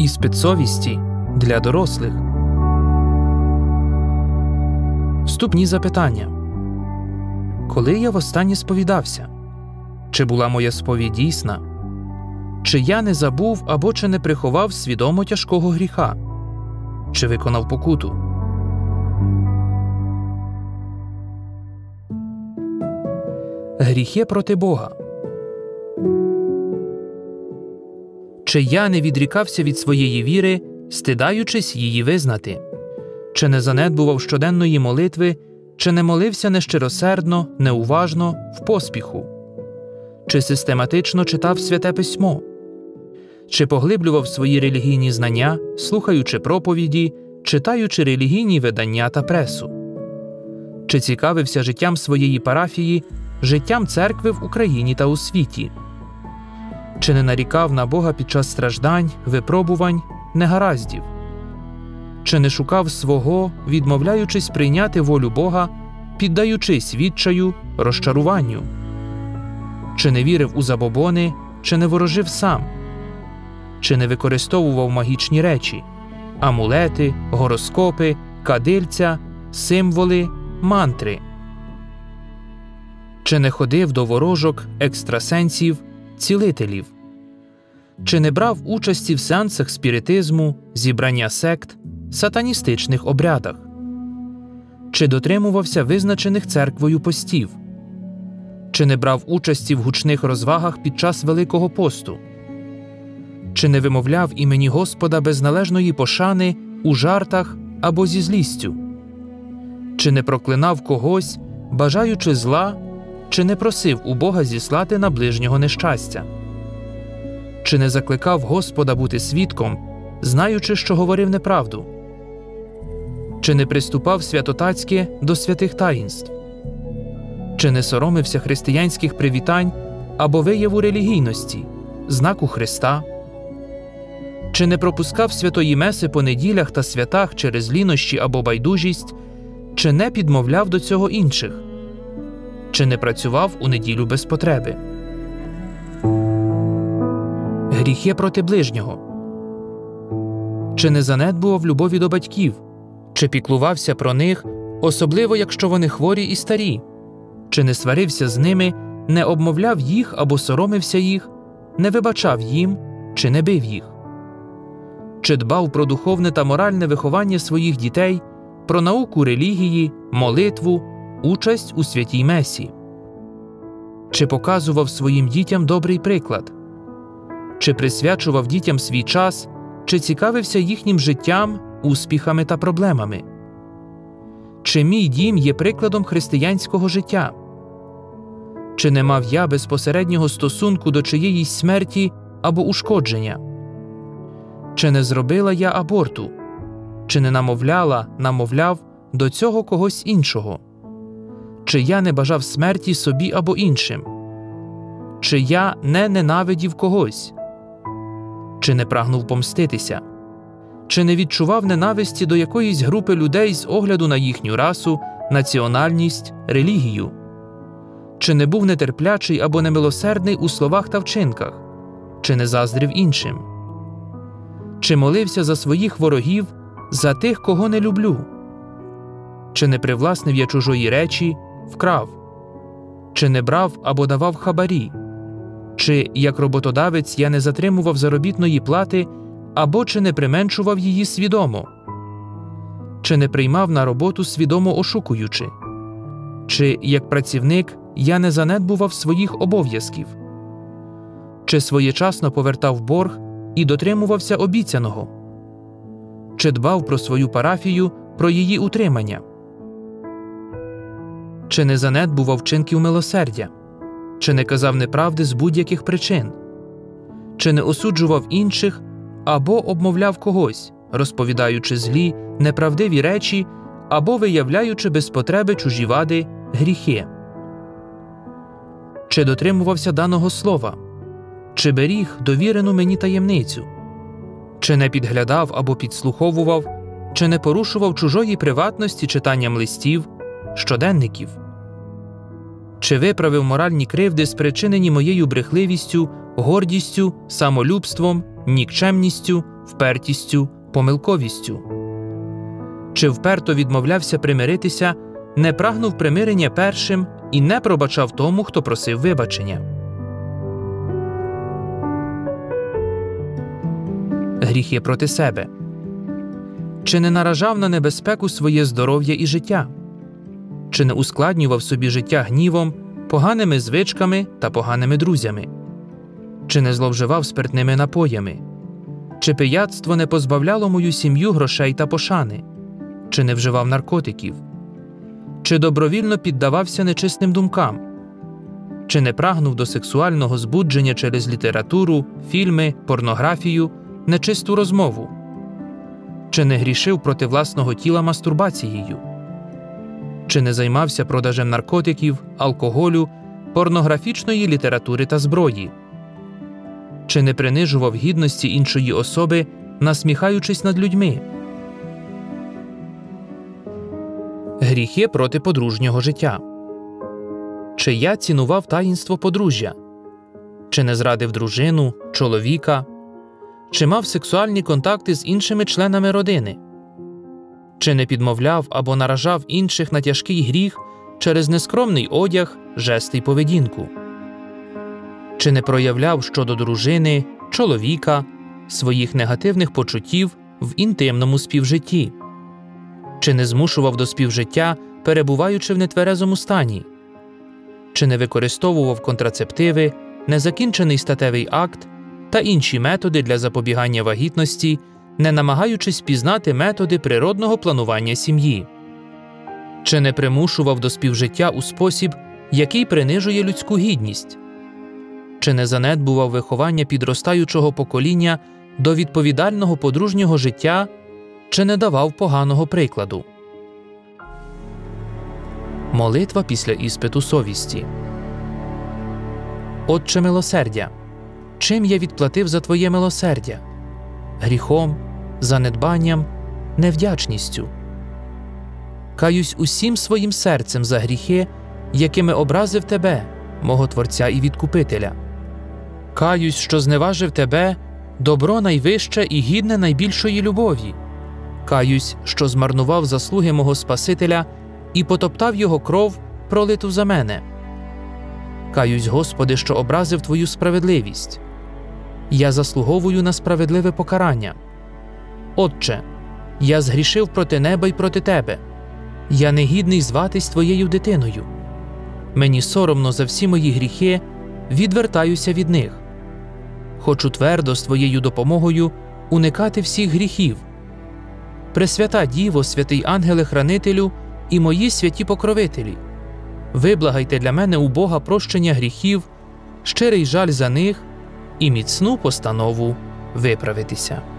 Іспит совісті для дорослих. Вступні запитання. Коли я востаннє сповідався? Чи була моя сповідь дійсна? Чи я не забув або чи не приховав свідомо тяжкого гріха? Чи виконав покуту? Гріхи проти Бога. Чи я не відрікався від своєї віри, стидаючись її визнати? Чи не занедбував щоденної молитви, чи не молився нещиросердно, неуважно, в поспіху? Чи систематично читав Святе Письмо? Чи поглиблював свої релігійні знання, слухаючи проповіді, читаючи релігійні видання та пресу? Чи цікавився життям своєї парафії, життям церкви в Україні та у світі? Чи не нарікав на Бога під час страждань, випробувань, негараздів? Чи не шукав свого, відмовляючись прийняти волю Бога, піддаючись відчаю, розчаруванню? Чи не вірив у забобони, чи не ворожив сам? Чи не використовував магічні речі – амулети, гороскопи, кадильця, символи, мантри? Чи не ходив до ворожок, екстрасенсів, цілителів? Чи не брав участі в сеансах спіритизму, зібрання сект, сатаністичних обрядах? Чи дотримувався визначених церквою постів? Чи не брав участі в гучних розвагах під час Великого посту? Чи не вимовляв імені Господа без належної пошани у жартах або зі злістю? Чи не проклинав когось, бажаючи зла, чи не просив у Бога зіслати на ближнього нещастя? Чи не закликав Господа бути свідком, знаючи, що говорив неправду? Чи не приступав святотатськи до святих таїнств? Чи не соромився християнських привітань або вияву релігійності, знаку Христа? Чи не пропускав святої меси по неділях та святах через лінощі або байдужість, чи не підмовляв до цього інших? Чи не працював у неділю без потреби? Гріхи проти ближнього. Чи не занедбував любові до батьків? Чи піклувався про них, особливо якщо вони хворі і старі? Чи не сварився з ними, не обмовляв їх або соромився їх, не вибачав їм, чи не бив їх? Чи дбав про духовне та моральне виховання своїх дітей, про науку релігії, молитву, участь у святій месі? Чи показував своїм дітям добрий приклад? Чи присвячував дітям свій час, чи цікавився їхнім життям, успіхами та проблемами? Чи мій дім є прикладом християнського життя? Чи не мав я безпосереднього стосунку до чиєїсь смерті або ушкодження? Чи не зробила я аборту? Чи не намовляв до цього когось іншого? Чи я не бажав смерті собі або іншим? Чи я не ненавидів когось? Чи не прагнув помститися? Чи не відчував ненависті до якоїсь групи людей з огляду на їхню расу, національність, релігію? Чи не був нетерплячий або немилосердний у словах та вчинках? Чи не заздрив іншим? Чи молився за своїх ворогів, за тих, кого не люблю? Чи не привласнив я чужої речі, вкрав? Чи не брав або давав хабарі? Чи, як роботодавець, я не затримував заробітної плати, або чи не применшував її свідомо? Чи не приймав на роботу свідомо ошукуючи? Чи, як працівник, я не занедбував своїх обов'язків? Чи своєчасно повертав борг і дотримувався обіцяного? Чи дбав про свою парафію, про її утримання? Чи не занедбував вчинків милосердя? Чи не казав неправди з будь-яких причин? Чи не осуджував інших або обмовляв когось, розповідаючи злі, неправдиві речі або виявляючи без потреби чужі вади, гріхи? Чи дотримувався даного слова? Чи беріг довірену мені таємницю? Чи не підглядав або підслуховував, чи не порушував чужої приватності читанням листів, щоденників? Чи виправив моральні кривди, спричинені моєю брехливістю, гордістю, самолюбством, нікчемністю, впертістю, помилковістю? Чи вперто відмовлявся примиритися, не прагнув примирення першим і не пробачав тому, хто просив вибачення? Гріхи проти себе. Чи не наражав на небезпеку своє здоров'я і життя? Чи не ускладнював собі життя гнівом, поганими звичками та поганими друзями? Чи не зловживав спиртними напоями? Чи пияцтво не позбавляло мою сім'ю грошей та пошани? Чи не вживав наркотиків? Чи добровільно піддавався нечистим думкам? Чи не прагнув до сексуального збудження через літературу, фільми, порнографію, нечисту розмову? Чи не грішив проти власного тіла мастурбацією? Чи не займався продажем наркотиків, алкоголю, порнографічної літератури та зброї? Чи не принижував гідності іншої особи, насміхаючись над людьми? Гріхи проти подружнього життя. Чи я цінував таїнство подружжя? Чи не зрадив дружину, чоловіка? Чи мав сексуальні контакти з іншими членами родини? Чи не підмовляв або наражав інших на тяжкий гріх через нескромний одяг, жести й поведінку? Чи не проявляв щодо дружини, чоловіка, своїх негативних почуттів в інтимному співжитті? Чи не змушував до співжиття, перебуваючи в нетверезому стані? Чи не використовував контрацептиви, незакінчений статевий акт та інші методи для запобігання вагітності, не намагаючись пізнати методи природного планування сім'ї? Чи не примушував до співжиття у спосіб, який принижує людську гідність? Чи не занедбував виховання підростаючого покоління до відповідального подружнього життя, чи не давав поганого прикладу? Молитва після іспиту совісті. Отче милосердя, чим я відплатив за Твоє милосердя? Гріхом, занедбанням, невдячністю. Каюсь усім своїм серцем за гріхи, якими образив Тебе, мого Творця і Відкупителя. Каюсь, що зневажив Тебе, добро найвище і гідне найбільшої любові. Каюсь, що змарнував заслуги мого Спасителя і потоптав Його кров, пролиту за мене. Каюсь, Господи, що образив Твою справедливість. Я заслуговую на справедливе покарання. Отче, я згрішив проти неба й проти Тебе. Я негідний зватись Твоєю дитиною. Мені соромно за всі мої гріхи, відвертаюся від них. Хочу твердо з Твоєю допомогою уникати всіх гріхів. Пресвята Діво, святий ангеле-хранителю і мої святі покровителі, виблагайте для мене у Бога прощення гріхів, щирий жаль за них і міцну постанову виправитися.